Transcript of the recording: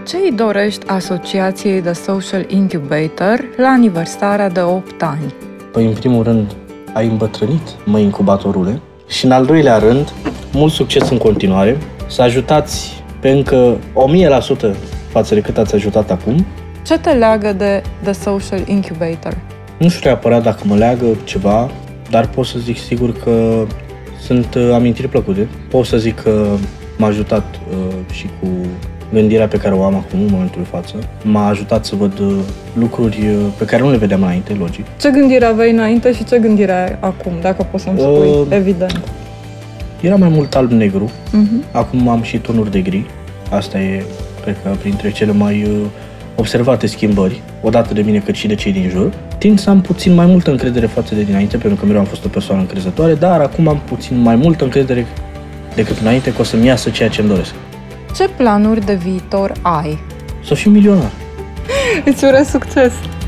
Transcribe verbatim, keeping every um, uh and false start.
Ce îi dorești Asociației The Social Incubator la aniversarea de opt ani? Păi, în primul rând, ai îmbătrânit, măi incubatorule. Și în al doilea rând, mult succes în continuare. Să ajutați pe încă o mie la sută față de cât ați ajutat acum. Ce te leagă de The Social Incubator? Nu știu neapărat dacă mă leagă ceva, dar pot să zic sigur că sunt amintiri plăcute. Pot să zic că m-a ajutat uh, și cu gândirea pe care o am acum, în momentul de față. M-a ajutat să văd uh, lucruri uh, pe care nu le vedeam înainte, logic. Ce gândire aveai înainte și ce gândire ai acum, dacă poți să-mi spui, uh, evident? Era mai mult alb-negru, Uh-huh. acum am și tonuri de gri. Asta e, cred că, printre cele mai uh, observate schimbări, odată de mine cât și de cei din jur. Tind să am puțin mai multă încredere față de dinainte, pentru că mereu am fost o persoană încrezătoare, dar acum am puțin mai multă încredere decât înainte că o să-mi iasă ceea ce îmi doresc. Ce planuri de viitor ai? Să fiu milionar. Îți urez succes!